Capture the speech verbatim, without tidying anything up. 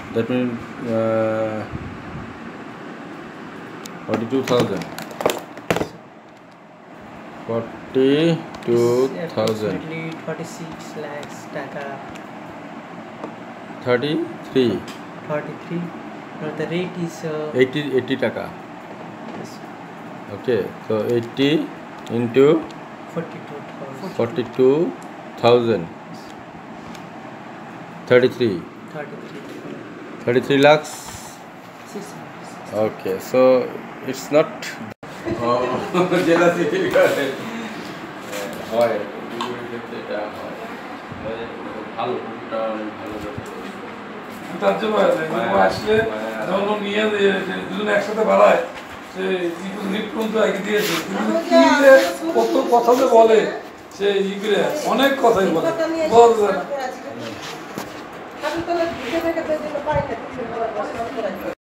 That means uh, forty-two thousand. Forty-two thousand. Approximately forty-six lakhs taka. Thirty-three. Forty-three. No, the rate is uh, Eighty. Eighty taka. yes. Okay, so eighty into Forty-two thousand. forty-two thousand. Thirty-three. Thirty-three. Thirty-three lakhs. Six. Okay, so it's not. Oh, jealousy. হয় এটা হয় ভালো তার জন্য আসলে যখন নিয়ে দুজন একসাথে বাড়ায় সে নিপুণ তো আগে দিয়েছে কত কথা যে বলে সে ইগরে অনেক কথাই বলে বলবে না